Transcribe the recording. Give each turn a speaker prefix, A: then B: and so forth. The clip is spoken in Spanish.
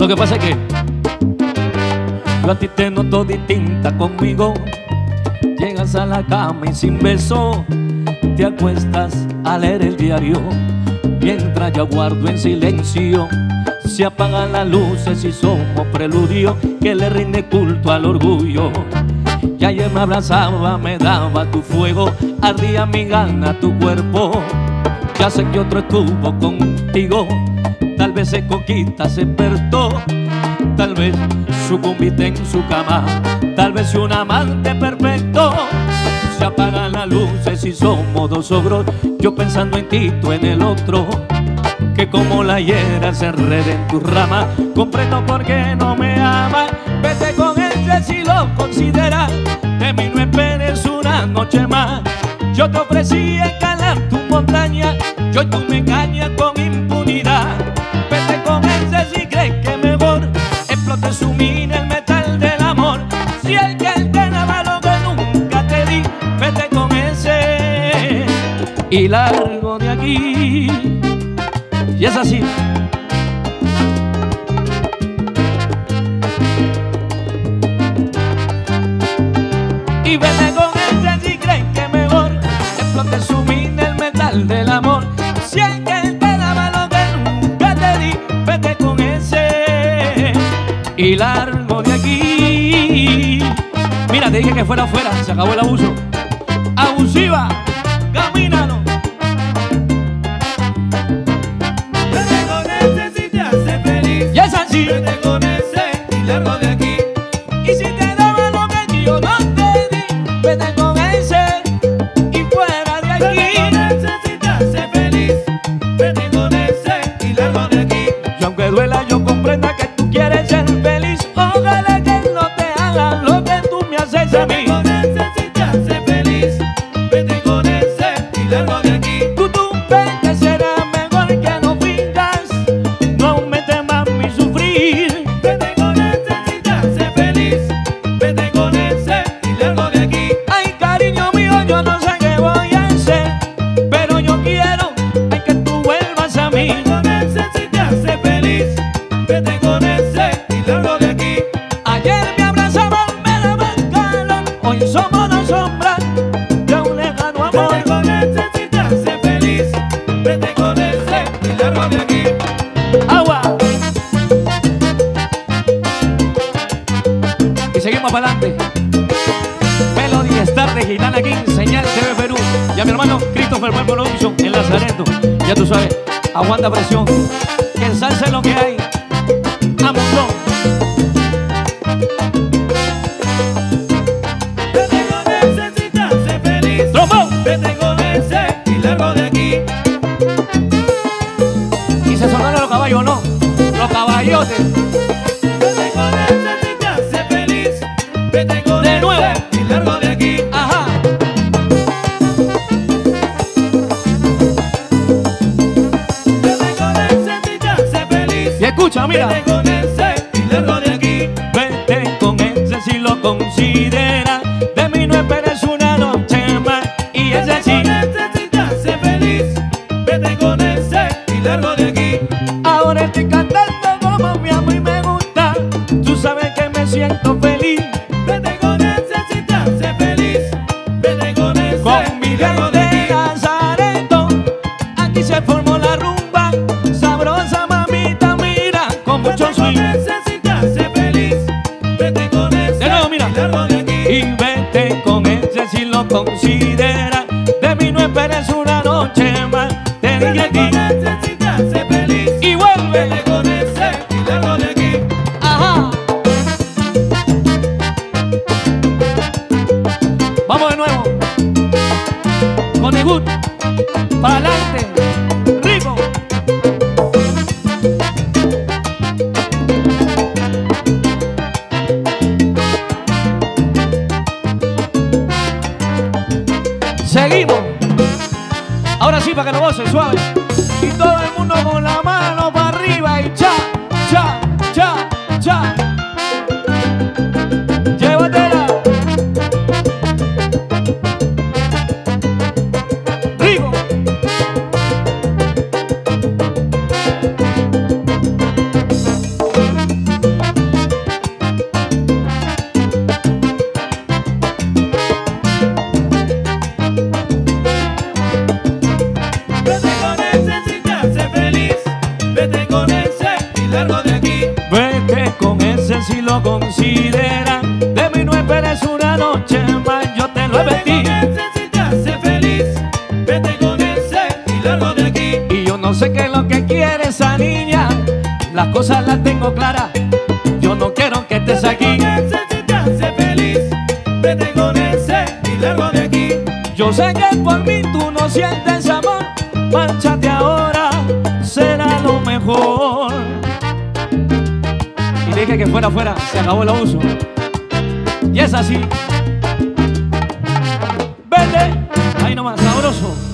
A: que pasa es que yo a ti te noto distinta conmigo. Llegas a la cama y sin beso te acuestas a leer el diario, mientras yo aguardo en silencio. Se apagan las luces y somos preludio que le rinde culto al orgullo. Y ayer me abrazaba, me daba tu fuego, ardía mi gana tu cuerpo. Ya sé que otro estuvo contigo, tal vez se coquita, se despertó, tal vez sucumbiste en su cama, tal vez un amante perfecto. Se apagan las luces y somos dos ogros, yo pensando en ti, tú en el otro, que como la hiera se enreda en tu rama. Comprendo por qué no me amas, vete con ese si lo consideras. De mí no esperes una noche más. Yo te ofrecí escalar tu montaña, yo tú me engañas con impunidad. Vete con ese si crees que mejor explote su mina el metal del amor. Si el que él te daba lo que nunca te di, vete con ese y largo de aquí. Y es así. Y vete con ese si crees que mejor explote su mina el metal del amor. Si el que él te daba lo que nunca te di, vete con ese y largo de aquí. Mira, te dije que fuera afuera, se acabó el abuso. Abusiva, camínalo.
B: Vete con ese si te hace feliz.
A: Y es así.
B: Vete con ese y largo de aquí.
A: Y si te daba lo que yo no te di, vete con ese y fuera de aquí.
B: Vete con ese si te hace feliz. Vete con ese y largo de aquí.
A: Y aunque duela yo comprenda que tú quieres ser feliz, ojalá que no te haga lo que tú me haces a mí.
B: Vete con ese si te hace feliz. Vete con ese y largo de aquí.
A: Tú vete, será mejor que no fingas, no aumentes más mi sufrir.
B: Vete con ese si te hace feliz. Vete con ese y largo de aquí.
A: Ay, cariño mío, yo no sé qué voy a hacer, pero yo quiero ay, que tú vuelvas a mí.
B: Vete con ese si te hace feliz. Vete con ese y largo de aquí.
A: Ayer me abrazaban, me daban calor, hoy somos dos sombras de un lejano amor.
B: Vete con ese si te hace feliz. Vete con ese y largo de aquí.
A: Agua. Y seguimos para adelante. Melody Star de Gitana King, Señal TV Perú. Y a mi hermano Christopher Buen Production en Lazareto. Ya tú sabes, aguanta presión, que en salsa es lo que hay. A montón.
B: Vete con ese si te hace feliz.
A: ¡Trombón!
B: Vete con ese y largo de aquí.
A: Y se sonaron los caballos, ¿no? Los caballotes.
B: Vete con ese si te hace feliz. Vete con
A: De nuevo.
B: ese y largo de aquí.
A: Ajá.
B: Vete con ese si te hace feliz.
A: Y escucha, mira.
B: Vete con ese y largo de aquí.
A: Vete con ese si lo considera. De mí no esperes una noche más. Y ese
B: Vete
A: sí.
B: con ese si te hace feliz. Vete con ese y largo de aquí.
A: Ahora estoy cantando como me amo y me gusta. Tú sabes que me siento feliz.
B: Vete con ese si te hace feliz. Vete con ese
A: Con mi
B: y largo
A: gente
B: de aquí.
A: de Lazareto, aquí se formó la rumba. Sabrosa mamita, mira, con mucho
B: Vete con
A: swing.
B: ese si te hace feliz. Vete con ese
A: De nuevo, mira.
B: y largo de aquí.
A: Y vete con ese si lo considera. De mí no esperes una noche más. Te dije
B: Vete
A: a
B: con
A: ti
B: ese si te hace feliz.
A: y vuelve.
B: Vete con ese y largo de aquí.
A: Ajá. Vamos de nuevo. Con el good. Para adelante. Rico. Seguimos. Ahora sí, para que lo gocen suave. Y todo el mundo con la mano para arriba y cha, cha, cha, cha. Llévatela. Rico. lo considera. De mí no esperes una noche más, yo te lo advertí.
B: Si te hace feliz, vete con ese y largo de aquí.
A: Y yo no sé qué es lo que quiere esa niña, las cosas las tengo claras, yo no quiero que estés aquí.
B: Si te hace feliz, vete con ese y largo de aquí.
A: Yo sé que por mí tú no sientes amor, márchate ahora, será lo mejor. Y dije que fuera, se acabó el abuso. Y es así. Vete, ahí nomás, sabroso.